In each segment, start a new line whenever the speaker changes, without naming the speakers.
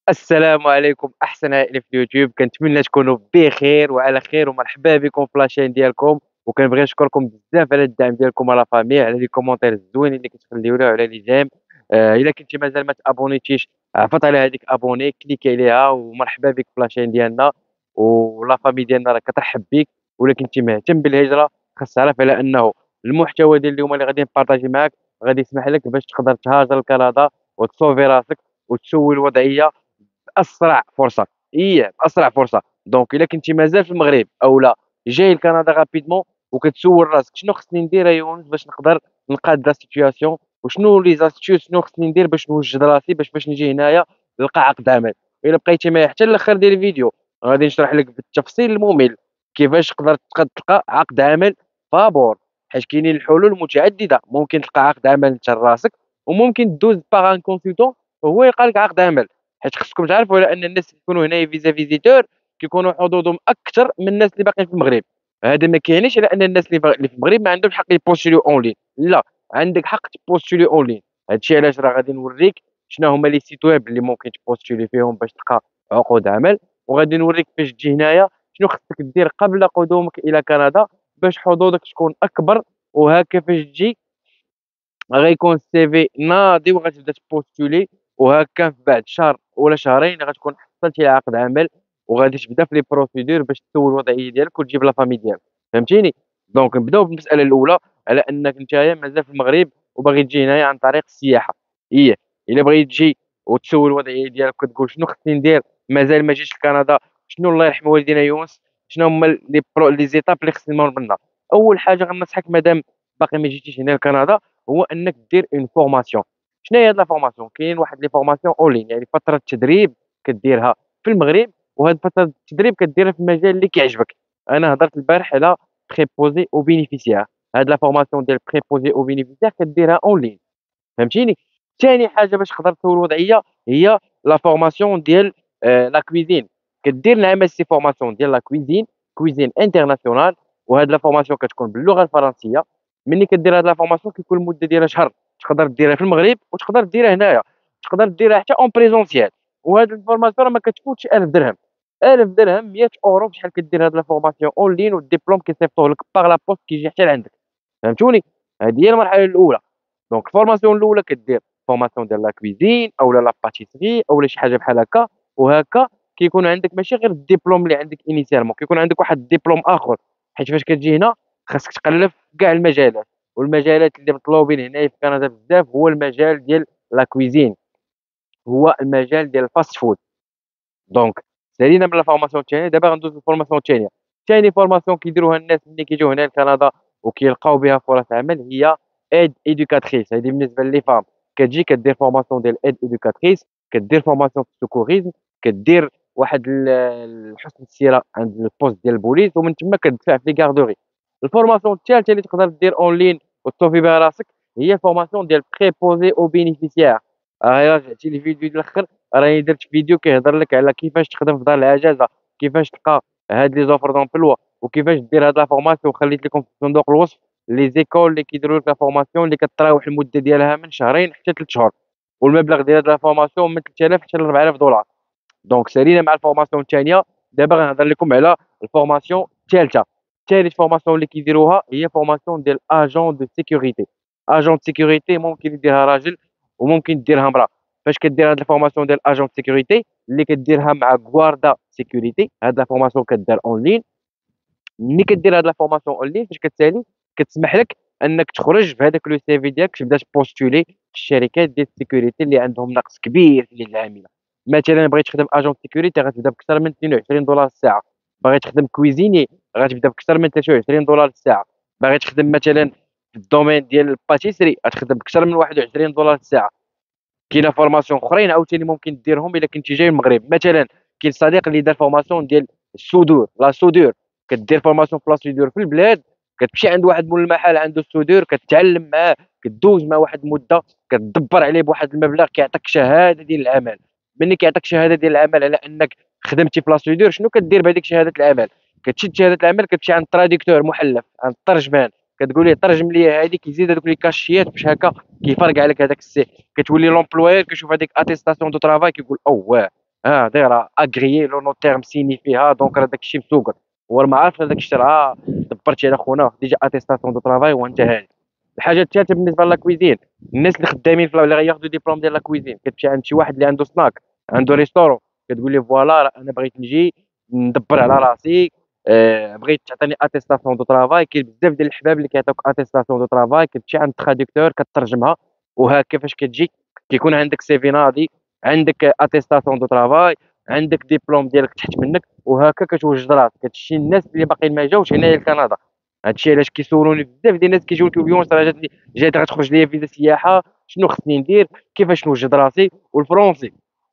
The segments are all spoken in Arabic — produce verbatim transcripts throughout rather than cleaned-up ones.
السلام عليكم أحسن عائلة في اليوتيوب، كنتمنى تكونوا بخير وعلى خير ومرحبا بكم في لاشين ديالكم، وكنبغي نشكركم بزاف على الدعم ديالكم على فامي على لي كومونتير الزوينين اللي كتخليونا وعلى لي جيم. آآ إلا كنتِ مازال ما تابونيتيش عفط على هذيك ابوني كليكي عليها ومرحبا بك في لاشين ديالنا، ولا فامي ديالنا راه كترحب بك. وإلا كنتِ مهتم بالهجرة خاص تعرف على أنه المحتوى ديال اليوم اللي غادي نبارطاجي معاك غادي يسمح لك باش تقدر تهاجر لكندا وتصوفي راسك وتسوي الوضعية بأسرع فرصة، إيه بأسرع فرصة. دونك إلا كنتِ مازال في المغرب أولا جاي لكندا رابيدمون وكتسول راسك شنو خصني ندير أيونس باش نقدر نقاد لا سيتوياسيون، وشنو لي زاستيوس شنو خصني ندير باش نوجد راسي باش باش نجي هنايا نلقى عقد عمل. إلا بقيتي معايا حتى الآخر ديال الفيديو غادي نشرح لك بالتفصيل الممل كيفاش تقدر تق تلقى عقد عمل فابور، حيت كاينين الحلول متعددة. ممكن تلقى عقد عمل أنت لراسك، وممكن دوز باغ ان كونسلتون وهو يلقى لك عقد عمل. حيت خصكم تعرفوا على أن الناس اللي كيكونوا هنايا فيزا فيزيتور كيكونوا حظوظهم أكثر من الناس اللي باقيين في المغرب. هذا ما كيعنيش على أن الناس اللي ب اللي في المغرب ما عندهمش حق يبوستوليو أونلاين، لا، عندك حق تبوستولي أونلاين. هذا الشيء علاش راه غادي نوريك شنو هما لي سيت ويب اللي ممكن تبوستولي فيهم باش تلقى عقود عمل، وغادي نوريك فاش تجي هنايا شنو خصك دير قبل قدومك إلى كندا باش حظوظك تكون أكبر. وهكا فاش تجي غيكون السي في ناضي وغتبدا تبوستولي، وهكا في بعد شهر ولا شهرين غتكون حصلتي على عقد عمل وغادي تبدا في لي بروسيدور باش تسول الوضعيه ديالك وتجيب لا فامي ديالك. فهمتيني؟ دونك نبداو بالمساله الاولى، على انك نتايا مازال في المغرب وباغي تجي هنايا عن طريق السياحه. ايه، الا بغيتي تجي وتسول الوضعيه ديالك وتقول شنو خصني ندير مازال ما جيتش لكندا، شنو الله يرحم والدينا يونس، شنو هما لي برو لي زيتاب اللي خصني نمر منها. اول حاجه غنصحك مادام باقي ما جيتيش هنا لكندا هو انك دير اون فورماسيون. شنو هي هاد لا فورماسيون؟ كاين واحد لي فورماسيون اون لين، يعني فتره تدريب كديرها في المغرب، وهاد فتره التدريب كديرها في المجال اللي كيعجبك. انا هضرت البارح على بريبوزي او بينيفيسيير. هاد لا فورماسيون ديال بريبوزي او بينيفيسيير كديرها اون لين. فهمتيني؟ ثاني حاجه باش تقدر تسول الوضعيه هي لا فورماسيون ديال آه لا كويزين. كدير نعم سي فورماسيون ديال لا كويزين، كويزين انترناسيونال. وهاد لا فورماسيون كتكون باللغه الفرنسيه. ملي كدير هاد لا فورماسيون كيكون المده ديالها شهر، تقدر ديرها في المغرب وتقدر ديرها هنايا، تقدر ديرها حتى اون بريزونسيال. وهاد الفورماسيون راه ما كتفوتش ألف درهم. ألف درهم مية اورو بشحال كدير هاد لا فورماسيون اون لين، والدبلوم كيصيفطوه لك باغ لا بوست كيجي حتى لعندك. فهمتوني؟ هادي هي المرحله الاولى. دونك الفورماسيون الاولى كدير فورماسيون ديال لا كويزين اولا لا باتيسري اولا شي حاجه بحال هكا. وهكا كيكون عندك ماشي غير الدبلوم اللي عندك انيسيالمون، كيكون عندك واحد الدبلوم اخر. حيت فاش كتجي هنا خاصك تقلب في كاع المجالات، والمجالات اللي مطلوبين هنايا في كندا بزاف هو المجال ديال لا كويزين، هو المجال ديال الفاست فود. دونك سالينا من لا فورماسيون الثانيه، دابا غندوز للفورماسيون الثانيه. ثاني فورماسيون كيديروها الناس ملي كيجيو هنا لكندا وكيلقاو بها فرص عمل هي ايد ايدوكاتريس. هذه بالنسبه لي فام كتجي كدير فورماسيون ديال ايد ايدوكاتريس، كدير فورماسيون في السكوريزم، كدير واحد ال- حسن السيره عند البوست ديال البوليس، ومن تما كتدفع في لي كاردوري. الفورماسيون الثالثه اللي تقدر دير اون لين وتصوفي بها راسك هي الفورماسيون ديال بريبوزي او بينيفيسيير. ها رجعتي للفيديو ديال الاخر، راني درت فيديو كيهضر لك على كيفاش تخدم في دار العجازه، كيفاش تلقى هاد لي زوفر دومبلوا، وكيفاش دير هاد لا فورماسيون. خليت لكم في صندوق الوصف لي زيكول اللي كيديروا لك لا فورماسيون اللي كتراوح المده ديالها من شهرين حتى ثلاث شهور، والمبلغ ديال هاد لا فورماسيون من ثلاثة آلاف حتى ل أربعة آلاف دولار. دونك سالينا مع الفورماسيون الثانيه، دابا غنهضر لكم على الفورماسيون الثالثه. ثالث فورماسيون اللي كيديروها هي فورماسيون ديال اجون دو سيكوريتي. اجون دو سيكوريتي ممكن يديرها راجل وممكن ديرها امراه. فاش كدير هاد الفورماسيون ديال اجون دو سيكوريتي اللي كديرها مع غواردا سيكوريتي، هاد لا فورماسيون كدار اون لين. ملي كدير هاد لا فورماسيون اون لين فاش كتسالي كتسمح لك انك تخرج بهذاك لو سي في ديالك تبدا تبوستولي في الشركات ديال السيكوريتي اللي عندهم نقص كبير في اليد العامله. مثلا بغيت تخدم اجون سيكوريتي غتبدا بكثر من اثنين وعشرين دولار الساعه، باغي تخدم كويزيني غتبدا بكثر من ثلاثة وعشرين دولار الساعه، باغي تخدم مثلا في الدومين ديال الباتيسري غتخدم بكثر من واحد وعشرين دولار الساعه. كاينه فورماسيون اخرين عاوتاني ممكن ديرهم الا كنتي جاي من المغرب. مثلا كاين صديق اللي دار فورماسيون ديال السودور، لا سودور. كدير فورماسيون في لا سودور في البلاد، كتمشي عند واحد مول المحل عنده السودور كتعلم معاه، كدوز مع واحد المده، كتدبر عليه بواحد المبلغ كيعطيك شهاده ديال العمل. ملي كيعطيك شهاده ديال العمل على انك خدمتي في لا سودور، شنو كدير بهذيك شهاده العمل؟ كتشد شهاده العمل كتمشي عند التراديكتور محلف، عند الترجمان، كتقول ليه ترجم لي هذه، كيزيد هذوك لي كاشيات باش هكا كيفرقع لك هذاك السي. كتولي لومبلوير كيشوف هذيك اتيستاسيون دو ترافاي كيقول اوه آه دايرة agréé لو نو تيرم سيني فيها دونك راه داك الشيء مسوقر، هو ما عارفش هذاك الشيء راه دبرتي على خونا ديجا اتيستاسيون دو ترافاي وانت هاني. الحاجة الثالثة بالنسبة للا كويزين، الناس اللي خدامين في اللي غياخدوا ديبلوم ديال لا كويزين، كتمشي عند شي واحد اللي عنده سناك، عنده ريستورون، كتقول ليه فوالا راه أنا بغيت نجي ندبر على راسي، آآ بغيت تعطيني اتيستاسيون دو ترافاي، كاين بزاف ديال الحباب اللي كيعطيوك اتيستاسيون دو ترافاي، كتمشي عند التراديكتور كترجمها، وهاكا فاش كتجي كيكون عندك سي في ناضي، عندك اتيستاسيون دو ترافاي، عندك ديبلوم ديالك تحت منك، وهاكا كتوجد راسك. هادشي الناس اللي باقيين ما جاوش هنايا لكندا. هادشي علاش كيسولوني بزاف ديال الناس كيجيو يقولوا لي واش راه جاتني جات غتخرج ليا فيزا سياحة، شنو خصني ندير، كيفاش نوجد راسي. والفرونسي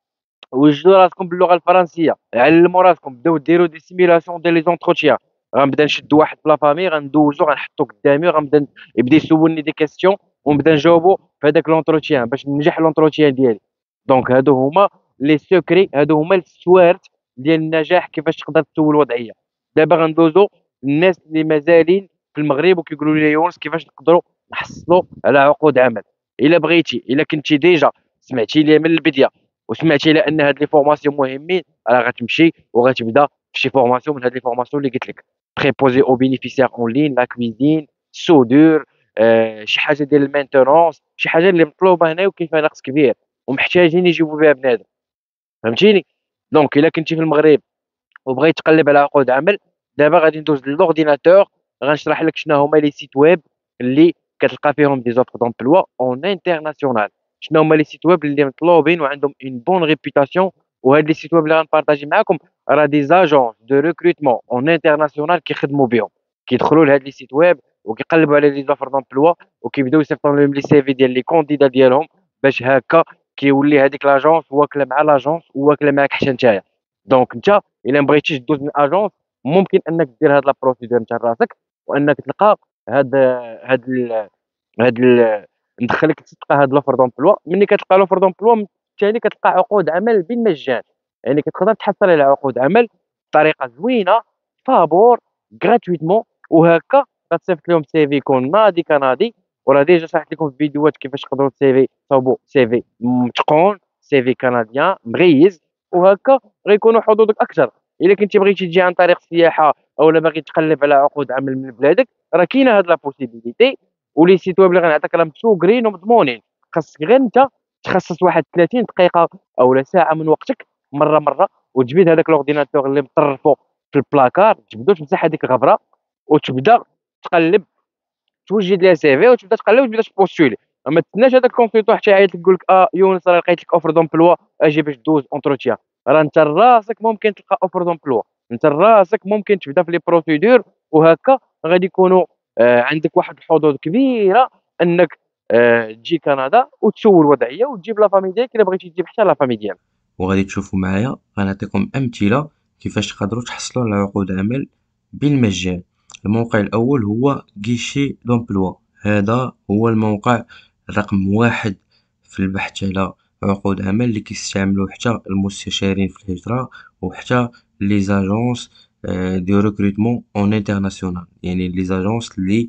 وجدوا راسكم باللغة الفرنسية، علموا راسكم، بداو ديروا دي سيميلاسيون ديال لي زونتروتيان. غنبدا نشد واحد في لافامي غندوزو غنحطو قدامي غنبدا ن يبدا يسولني دي كيسيون ونبدا نجاوبو في هذاك لونتروتيان باش ننجح لونتروتيان ديالي. دونك هادو هما لي سيكري، هادو هما السوارت ديال النجاح كيفاش تقدر تسول وضعية. دابا غندوزو للناس اللي مازالين في المغرب وكيقولوا لي يونس كيفاش نقدروا نحصلوا على عقود عمل. إلا بغيتي، إلا كنتي ديجا سمعتي ليا من البداية وسمعتي على ان هاد لي فورماسيون مهمين، راه غتمشي وغتبدا في شي فورماسيون من هاد لي فورماسيون اللي قلت لك، بريبوزي او بينيفيسيير اون لين، لا كويزين، سودور، آآ شي حاجة ديال المينتونونس، شي حاجة اللي مطلوبة هنايا وكاين فيها نقص كبير ومحتاجين يجيبوا بها بنادم. فهمتيني؟ دونك إلا كنتي في المغرب وبغيت تقلّب على عقود عمل، دابا غادي ندوز للأورديناتور غنشرح لك شنو هما لي سيت ويب اللي كتلقى فيهم دي زوفر دومبلوا اون انترناسيونال. شنو هما لي سيت ويب اللي مطلوبين وعندهم اون بون ريبيتاسيون. وهاد لي سيت ويب اللي غنبارطاجي معاكم راه دي زاجونس دو ريكروتمون اون انترناسيونال كيخدموا بهم، كيدخلوا لهاد لي سيت ويب وكيقلبوا على لي زوفر دومبلوا وكيبداو يصيفطوا لهم لي سي في ديال لي كونديدا ديالهم، باش هاكا كيولي هاديك لاجونس واكله مع لاجونس وواكله معاك حتى نتايا. دونك نتا إلا ما بغيتيش دوز من اجونس ممكن انك دير هاد لا بروسيدور نتا لراسك، وانك تلقى هاد هاد ال هاد ال ندخلك تلقى هاد لوفر دومبلوا. ملي كتلقى لوفر دومبلوا بالتالي كتلقى عقود عمل بالمجان، يعني كتقدر تحصل على عقود عمل بطريقه زوينه فابور غراتويتمون. وهكا غتصيفط لهم سي في يكون ناضي كندي، وراه ديجا شرحت لكم في فيديوهات كيفاش تقدروا سي في تصاوبوا سي في متقون، سي في كنديان مغيز، وهكا غيكونوا حظوظك اكثر. الا كنتي بغيتي تجي عن طريق السياحه اولا باغي تقلب على عقود عمل من بلادك، راه كاينه هاد لا بوسيبيليتي. ولي سيت ويب اللي غنعطيك راه مسوقرين ومضمونين. خاصك غير انت تخصص واحد ثلاثين دقيقه اولا ساعه من وقتك مره مره، وتجبد هذاك لورديناتور اللي مطرفو في البلاكار، تجبدو تمسح هذيك الغبره وتبدا تقلب، توجد ليها سي في وتبدا تقلب وتبدا تبوستولي. ما تسناش هذاك الكونسلتون حتى يعيط لك يقول لك اه يونس راه لقيت لك اوفر دومبلوا اجي باش دوز اونتروتيان. راه انت راسك ممكن تلقى اوفر دومبلوا، انت راسك ممكن تبدا في لي بروسيدور، وهكا غادي يكونوا آه عندك واحد الحظوظ كبيره انك آه تجي كندا وتسول وضعيه وتجيب لا فامي ديالك الا بغيتي تجيب حتى لا فامي ديالك.
وغادي تشوفوا معايا غنعطيكم أمثلة كيفاش تقدروا تحصلوا على عقود عمل بالمجان. الموقع الأول هو غيشي دومبلوا، هذا هو الموقع رقم واحد في البحث على عقود عمل اللي كيستعملوه حتى المستشارين في الهجرة وحتى لي زاجونس دو ريكروتمون اون انترناسيونال، يعني لي زاجونس اللي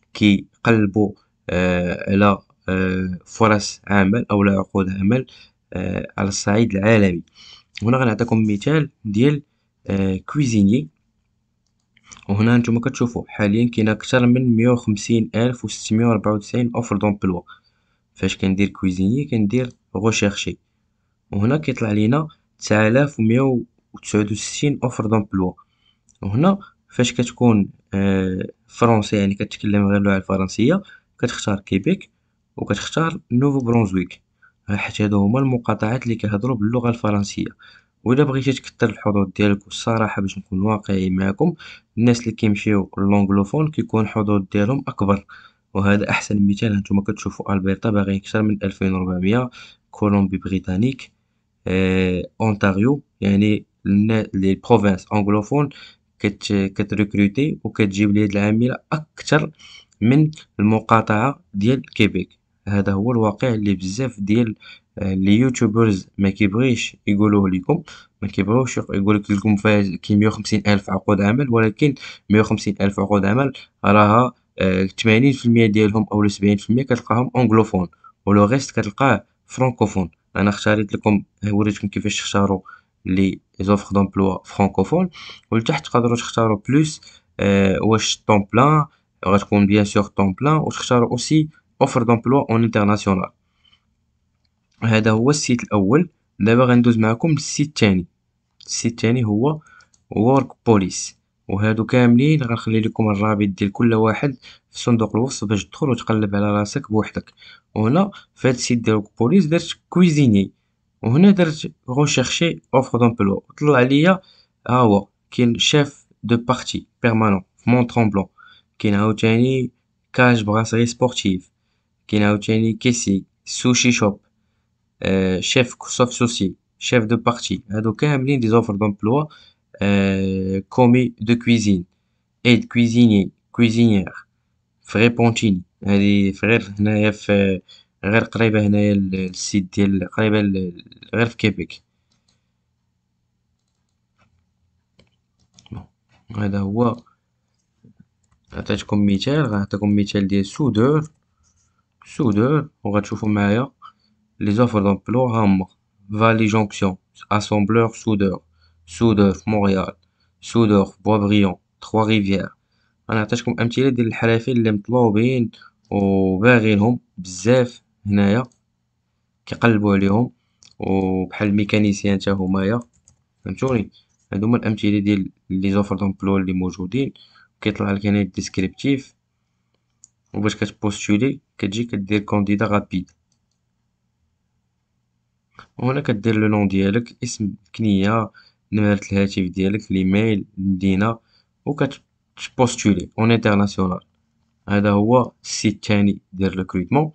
كيقلبوا آه، على آه، فرص عمل أو عقود عمل آه، على الصعيد العالمي. هنا غنعطيكم مثال ديال آه، كويزيني. وهنا نتوما كتشوفوا حاليا كاين اكثر من مية وخمسين الف وستمية وربعة وتسعين اوفر دومبلوا. فاش كندير كويزيني كندير غوشيرشي، وهنا كيطلع لينا تسعة آلاف ومية وتسعة وستين اوفر دومبلوا. وهنا فاش كتكون آه، فرونسي يعني كتكلم غير اللغة الفرنسية كتختار كيبيك وكتختار نوفو برونزويك، حيت هادو هما المقاطعات اللي كيهضروا باللغة الفرنسية. وإلا بغيتي تكتر الحظوظ ديالك والصراحة باش نكون واقعي معاكم، الناس اللي كيمشيو للونغلوفون كيكون الحظوظ ديالهم أكبر. وهذا أحسن مثال هانتوما كتشوفوا ألبرتا باغيين أكثر من ألفين وربعمية، كولومبي بريطانيك، آه، أونتاريو، يعني النا- لي بروفانس أنغلوفون كت كتريكروتي وكتجيب اليد العاملة أكثر من المقاطعة ديال كيبيك. هذا هو الواقع اللي بزاف ديال آه، لي يوتيوبرز ما كيبغيش يقولوه لكم، ما كيبغيوش يقول لكم فاز كاين مية وخمسين ألف عقود عمل، ولكن مية وخمسين ألف عقود عمل راها آه، ثمانين في المية ديالهم أو سبعين في المية كتلقاهم أنغلوفون ولو غيست كتلقاه فرانكوفون. أنا اختاريت لكم وريتكم كيفاش تختاروا لي زوفر دومبلوا فرانكوفون، ولتحت تقدروا تختاروا بلوس آه واش طون بلان، غتكون بيان سور طون بلان، وتختاروا اوسي اوفر دومبلوا اون انترناسيونال. هذا هو السيت الاول. دابا غندوز معكم للسيت الثاني. السيت الثاني هو وورك بوليس، وهادو كاملين غنخلي لكم الرابط ديال كل واحد في صندوق الوصف باش تدخل وتقلب على راسك بوحدك. وهنا في هاد السيت ديال وورك بوليس درت كويزيني، وهنا درت غوشيرشي اوفر دومبلوا، طلع ليا ها هو كاين شيف دو بارتي بيرمانون في مون طرomblon، كاين عاوتاني كاج براسري سبورتيف، كاين عاوتاني كيسي سوشي شوب، آه شيف سوف سوسي، شيف دو بارتي. هادو كاملين دي زوفر دومبلوا. آه كومي دو كويزين، ايد كويزيني، كويزينيير، فري بونتيني. هادي في غير هنايا في غير قريبة هنايا للسيت ديال قريبة ل- غير في كيبيك. بون، هذا هو. عطيتكم مثال، غنعطيكم مثال ديال سودور. سودور وغتشوفوا معايا لي زوفر دومبلوا هاهما: فالي جونكسيون، اسامبلور سودور، سودور في مونريال، سودور في بوابريون، تخوا ريفيير. انا عطيتكم امثله ديال الحرفيين اللي مطلوبين وباغينهم بزاف هنايا كيقلبوا عليهم، وبحال الميكانيسيان حتى همايا. فهمتوني؟ هادو هما الامثله ديال لي زوفر دومبلوا اللي موجودين. كيطلع لك هنا الديسكريبتيف، وباش كتبوستولي كتجي كدير كونديدا غابيد، وهنا كدير لو نون ديالك، اسم، كنية، نمرة الهاتف ديالك، الايميل، المدينة، وكتبوستولي اون انترناسيونال. هذا هو السيت الثاني ديال ريكروتمون.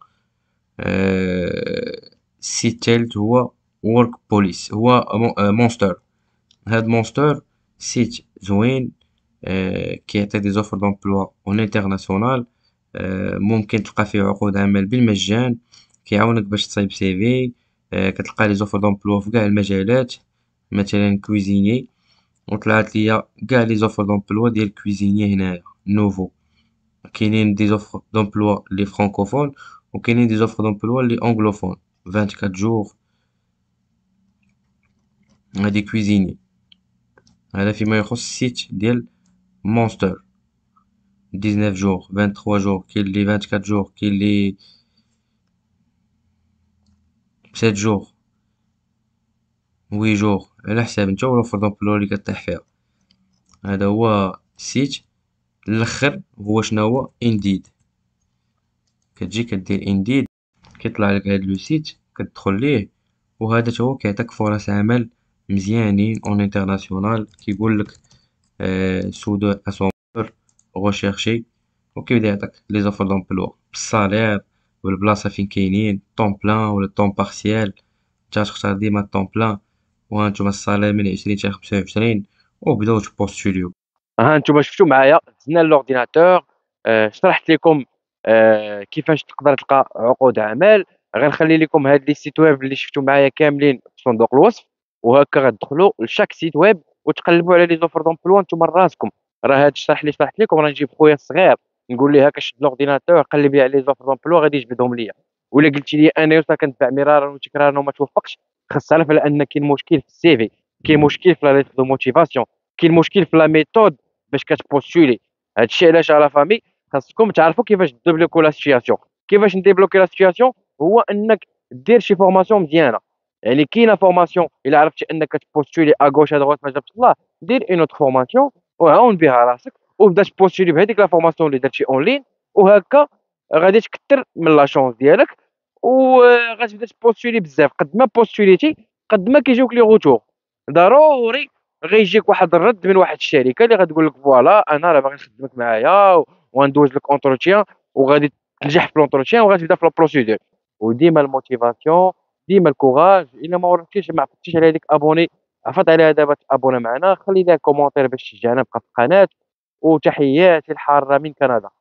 آه، السيت الثالث هو وورك بوليس، هو مونستر. هاد مونستر سيت زوين، آه، كيعطي دي زوفر دومبلوا اون انترناسيونال. آه، ممكن تلقى فيه عقود عمل بالمجان، كيعاونك باش تصايب سيفي. آه، كتلقى لي زوفر دومبلوا في كاع المجالات، مثلا كويزيني. وطلعت ليا كاع لي زوفر دومبلوا ديال كويزيني هنايا نوفو. كاينين دي زوفر دومبلوا لي فرانكوفون، وكاينين دي زوفر دومبلوا لي انغلوفون. أربعة وعشرين جور هادي كويزيني. هذا فيما يخص السيت ديال مونستر. تسعطاش جور، ثلاثة وعشرين جور، كاين لي أربعة وعشرين جور، كاين لي سبعة جور، ثمانية جور، على حساب نتا والوفر دومبلوا اللي كطيح فيها. هذا هو السيت. الاخر هو شنو هو؟ انديد. كتجي كدير انديد، كيطلع لك هاد لو سيت، كتدخل ليه، وهذا تا هو كيعطيك فرص عمل مزيانين اون انترناسيونال. كيقول لك آه سودو اسومبر غوشيرشي، وكيبدا يعطيك لي زوفر دومبلوا بالصالير والبلاصه فين كاينين، طون بلان ولا طون بارسيال. نتا تختار ديما طون بلان، وهانتوما الصالير من عشرين حتى خمسة وعشرين، وبداو تبوستوليو.
ها انتم شفتوا معايا دزنا لورديناتور، آه، شرحت لكم آه، كيفاش تقدر تلقى عقود عمل. غنخلي لكم هاد لي سيت ويب اللي شفتوا معايا كاملين في صندوق الوصف، وهكا غتدخلوا لشاك سيت ويب وتقلبوا على لي زوفر دومبلوا نتوما راسكم. راه هاد الشرح اللي شرحت لكم راه نجيب خويا الصغير نقول ليه هاكا شد لورديناتور قلب لي على لي زوفر دومبلوا غادي يجبدهم ليا. ولا قلتي لي انا يوسف كنتبع مرارا وتكرارا وما توفقش، خاص تعرف على ان كاين مشكل في السي في، كاين مشكل في لا ليتر دو موتيفاسيون، كاين مشكل في لا ميثود باش كتبوستولي. هادشي علاش على فامي خاصكم تعرفوا كيفاش ديبلوكو لا سيتياسيون. كيفاش نديبلوكي لا سيتياسيون؟ هو انك دير شي فورماسيون مزيانه. يعني كاينه فورماسيون الا عرفتي انك تبوستولي اغوش ادغوت ما جابش الله، دير اون اوت فورماسيون وعاون بها راسك، وبدا تبوستولي بهذيك لا فورماسيون اللي درتي اون لين، وهكا غادي تكثر من لا شونس ديالك، وغتبدا تبوستولي بزاف. قد ما بوستوليتي قد ما كيجيوك لي غوتور. ضروري غيجيك واحد الرد من واحد الشركه اللي غتقول لك فوالا انا راه باغي نخدمك معايا وغندوز لك اونتروتيان، وغادي تنجح في لونتروتيان وغتبدا في البروسيدور. وديما الموتيفاسيون، ديما الكوراج. الا ما وريتيش ما عرفتيش على هذيك ابوني، عفط عليها دابا تابونا معنا، خلي لها كومونتير باش تشجعنا نبقى في القناه. وتحياتي الحاره من كندا.